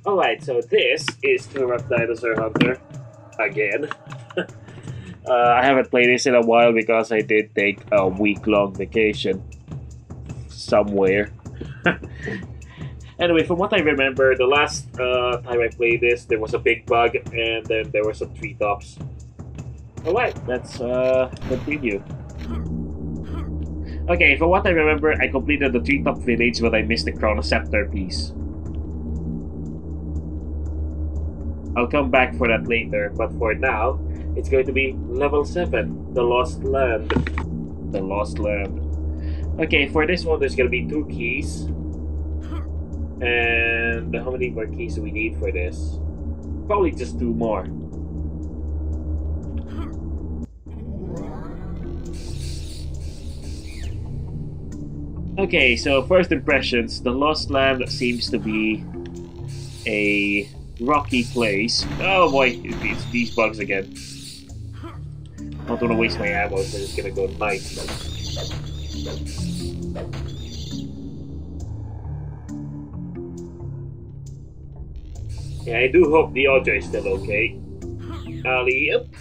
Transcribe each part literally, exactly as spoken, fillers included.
Alright, so this is Turok Dinosaur Hunter again. uh, I haven't played this in a while because I did take a week-long vacation somewhere. Anyway, from what I remember, the last uh, time I played this, there was a big bug and then there were some treetops. Alright, let's uh, continue. Okay, from what I remember, I completed the Treetop Village, but I missed the Chronoceptor piece. I'll come back for that later, but for now, it's going to be level seven, the Lost Land. The Lost Land. Okay, for this one, there's going to be two keys. And how many more keys do we need for this? Probably just two more. Okay, so first impressions, the Lost Land seems to be a rocky place. Oh boy, it's these bugs again. I don't want to waste my ammo, so it's gonna go nice. Yeah, I do hope the audio is still okay. Alley up.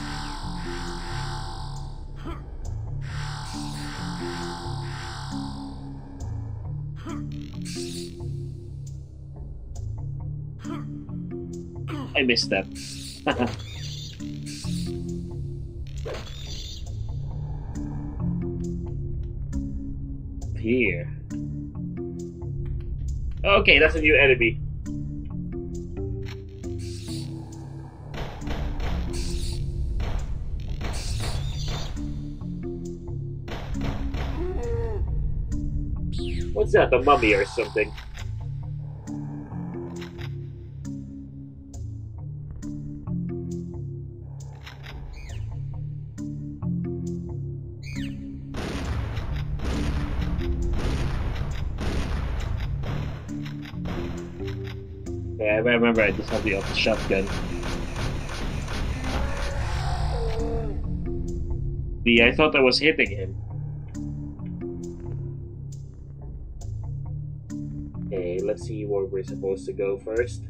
I missed that. Here. Okay, that's a new enemy. What's that, a mummy or something? Yeah, I remember I just have the auto shotgun. Yeah, I thought I was hitting him. Okay, let's see where we're supposed to go first.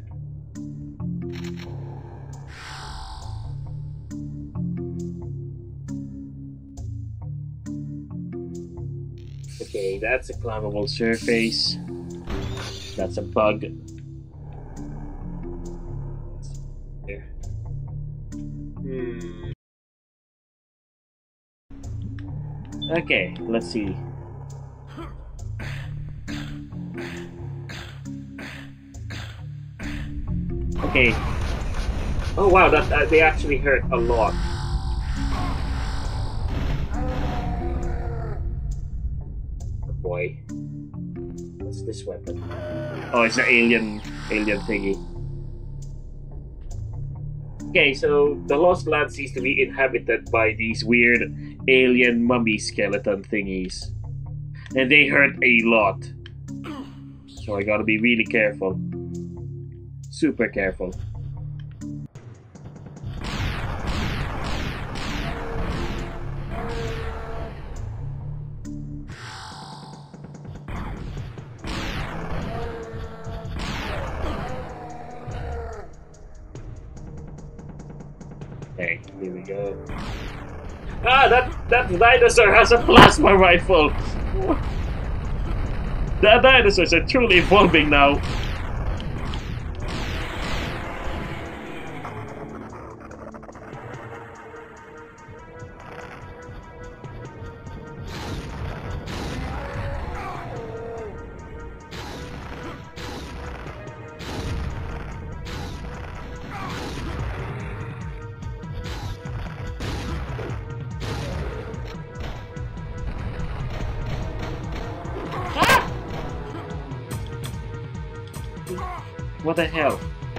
Okay, that's a climbable surface. That's a bug. There. Hmm. Okay, let's see. Okay. Oh wow, that uh, they actually hurt a lot. Oh boy. What's this weapon? Oh, it's an alien alien thingy. Okay, so the Lost Land seems to be inhabited by these weird alien mummy skeleton thingies. And they hurt a lot. So I gotta be really careful. Super careful. Okay, here we go. Ah, that that dinosaur has a plasma rifle. The dinosaurs are truly evolving now. What the hell?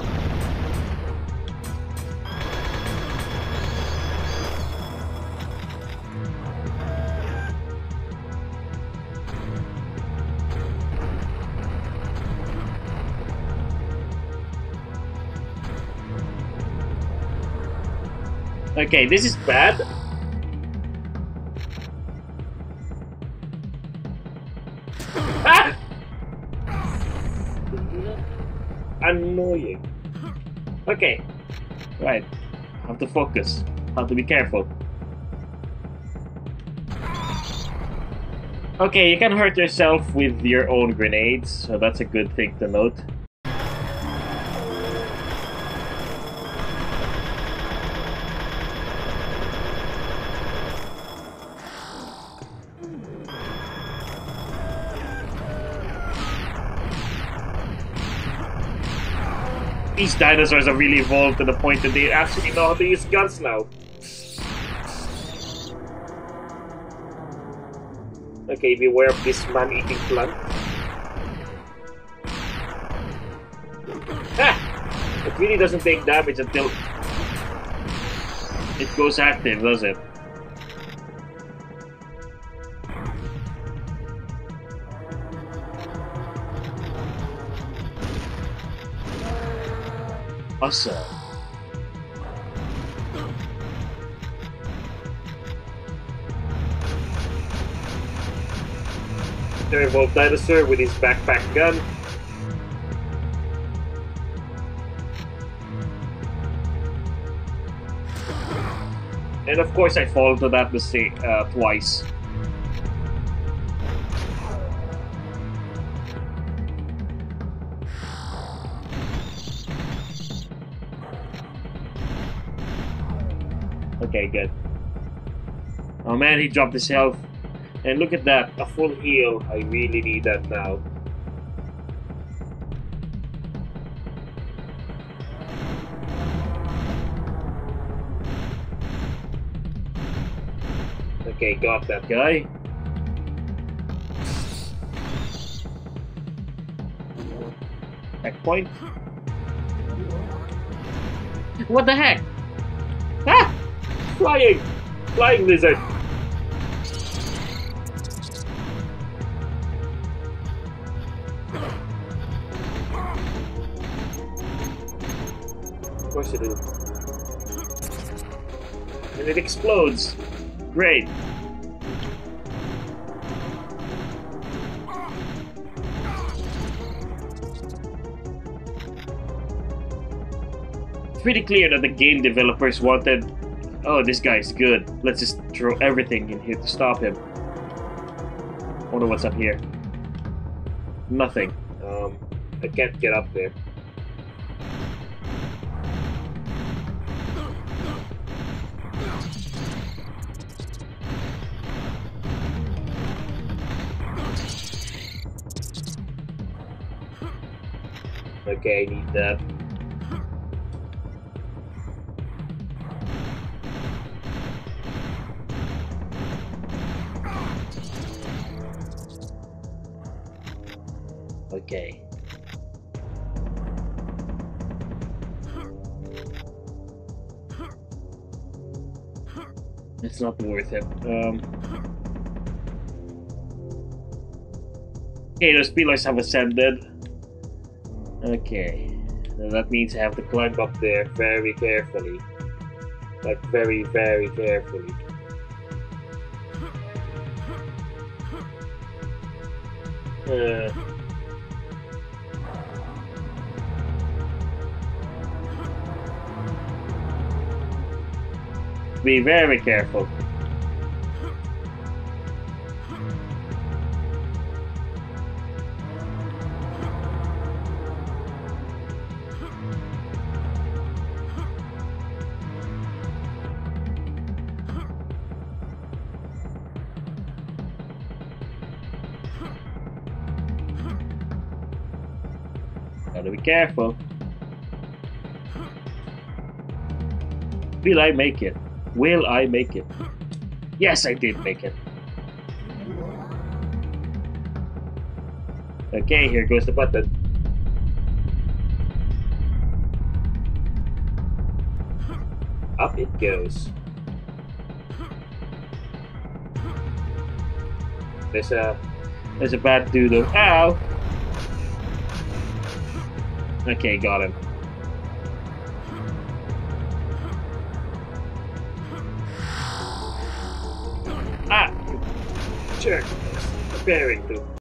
Okay, this is bad. Ah! annoying. Okay. Right. Have to focus. Have to be careful. Okay, you can hurt yourself with your own grenades, so that's a good thing to note. These dinosaurs are really evolved to the point that they actually know how to use guns now. Okay, beware of this man-eating plant. Ah! It really doesn't take damage until it goes active, does it? Awesome. The evolved dinosaur with his backpack gun. And of course I fall to that mistake uh, twice. Okay, good. Oh man, he dropped his health. And look at that, a full heal. I really need that now. Okay, got that guy. Checkpoint. What the heck? Ah! Flying! Flying lizard! Of course you do. And it explodes. Great. It's pretty clear that the game developers wanted, oh, this guy's good. Let's just throw everything in here to stop him. Wonder what's up here. Nothing. Um, I can't get up there. Okay, I need that. Okay. It's not worth it. Um. Okay, those pillars have ascended. Okay, so that means I have to climb up there very carefully. Like, very, very carefully. Uh. Be very careful. Gotta be careful. Will I make it? Will I make it? Yes, I did make it. Okay, here goes the button. Up it goes. There's a there's a bad doodle. Ow! Okay, got him. Ah! Sure. Preparing to.